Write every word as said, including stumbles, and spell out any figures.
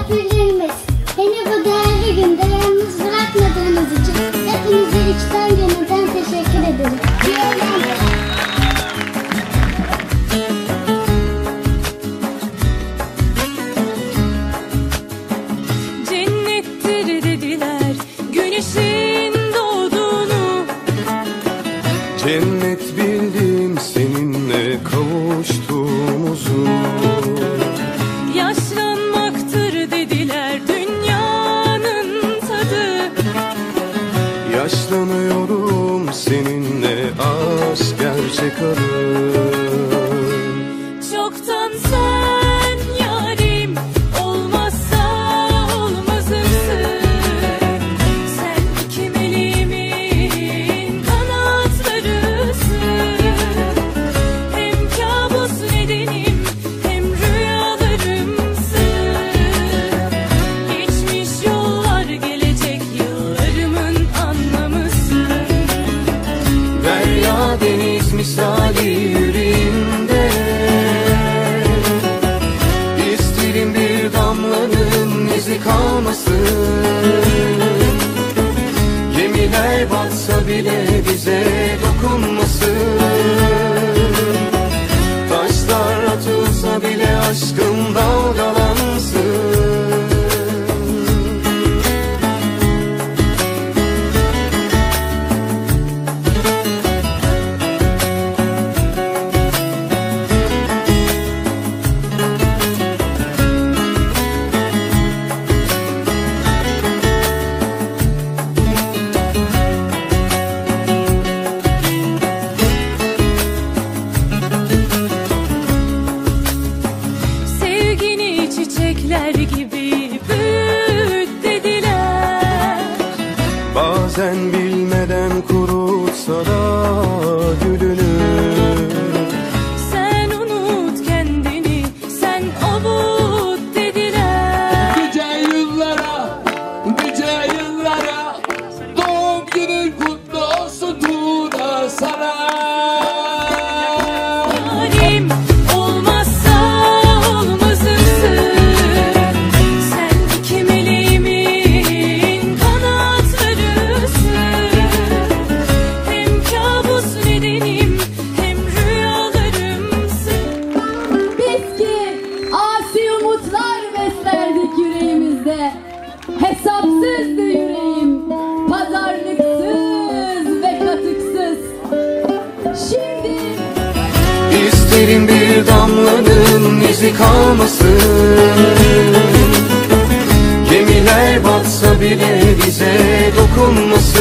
misafirlerimiz, beni bu değerli günde yalnız bırakmadığınız için hepinize içten gönülden teşekkür ederim. İyi eğlenceler. Cennettir dediler güneşin doğduğunu. Cennet bildim seninle kavuştuğumuzu. Yaşlanmaktır dediler dünyanın tadı. Yaşlanıyorum seninle, aşk gerçek adı. Çoktan sen yarim, olmazsa olmazımsın. Sen iki meleğimin kanatlarısın. Hem kabus nedenim hem rüyalarımsın. Geçmiş yollar gelecek yıllarımın anlamısın. Derya deniz misali yüreğimde. İsterim bir damlanın izi kalmasın. Gemiler batsa bile bize dokunmasın. Taşlar atılsa bile aşkım dalgalansın. Sevgini çiçekler gibi büyüt dediler. Bazen bilmeden kurutsa da gülünü. Sen unut kendini, sen avut dediler. Nice yıllara, nice yıllara, doğum günün kutlu olsun Tuğda sana. Yarim, olmazsa olmazımsın. Sen iki meleğimin kanatlarısın. Hem kabus nedenim hem rüyalarımsın. Biz ki asi umutlar beslerdik yüreğimizde. Hesapsızdı yüreğim, pazarlıksız ve katıksız. Şimdi İsterim bir damlanın izi kalmasın. Gemiler batsa bile bize dokunmasın.